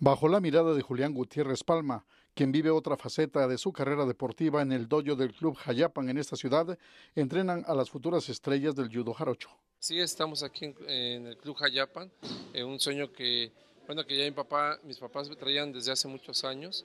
Bajo la mirada de Julián Gutiérrez Palma, quien vive otra faceta de su carrera deportiva en el dojo del Club Jayapan en esta ciudad, entrenan a las futuras estrellas del judo jarocho. Sí, estamos aquí en el Club Jayapan, un sueño que ya mis papás traían desde hace muchos años.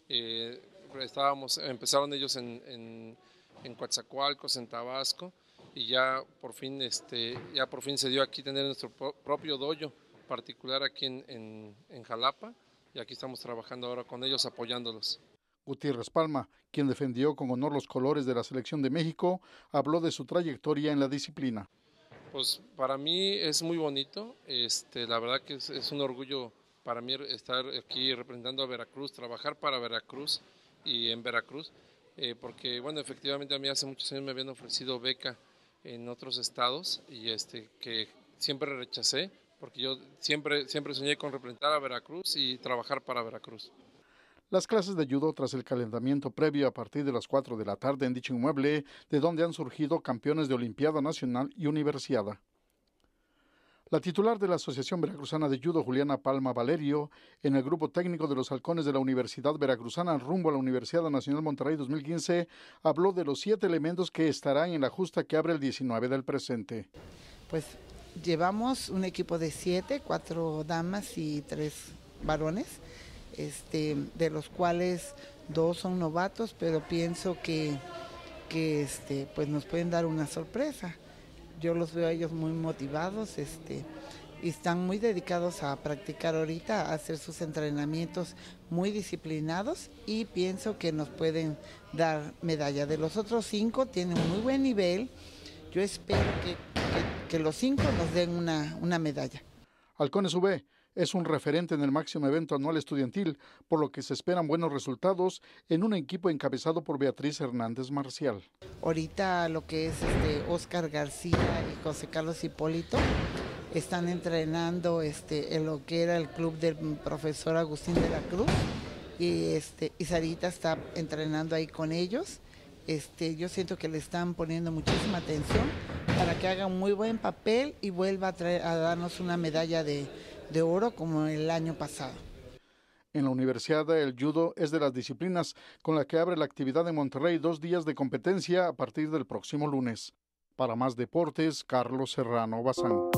Empezaron ellos en Coatzacoalcos, en Tabasco, y ya por fin se dio aquí tener nuestro propio dojo particular aquí en Jalapa, y aquí estamos trabajando ahora con ellos, apoyándolos. Gutiérrez Palma, quien defendió con honor los colores de la selección de México, habló de su trayectoria en la disciplina. Pues para mí es muy bonito, la verdad que es un orgullo para mí estar aquí representando a Veracruz, trabajar para Veracruz y en Veracruz, porque bueno, efectivamente a mí hace muchos años me habían ofrecido beca en otros estados y que siempre rechacé, porque yo siempre soñé con representar a Veracruz y trabajar para Veracruz. Las clases de judo tras el calentamiento previo a partir de las 4 de la tarde en dicho inmueble, de donde han surgido campeones de Olimpiada Nacional y Universiada. La titular de la Asociación Veracruzana de Judo, Juliana Palma Valerio, en el grupo técnico de los halcones de la Universidad Veracruzana rumbo a la Universidad Nacional Monterrey 2015, habló de los 7 elementos que estarán en la justa que abre el 19 del presente. Pues llevamos un equipo de 7, 4 damas y 3 varones, de los cuales 2 son novatos, pero pienso que pues nos pueden dar una sorpresa. Yo los veo a ellos muy motivados, y están muy dedicados a practicar ahorita, a hacer sus entrenamientos muy disciplinados, y pienso que nos pueden dar medalla. De los otros 5 tienen un muy buen nivel. Yo espero que los 5 nos den una medalla. Halcones UB es un referente en el máximo evento anual estudiantil, por lo que se esperan buenos resultados en un equipo encabezado por Beatriz Hernández Marcial. Ahorita lo que es Óscar García y José Carlos Hipólito están entrenando en lo que era el club del profesor Agustín de la Cruz, y Sarita está entrenando ahí con ellos. Yo siento que le están poniendo muchísima atención para que haga un muy buen papel y vuelva a darnos una medalla de oro como el año pasado. En la universidad, el judo es de las disciplinas con la que abre la actividad en Monterrey 2 días de competencia a partir del próximo lunes. Para más deportes, Carlos Serrano Bazán.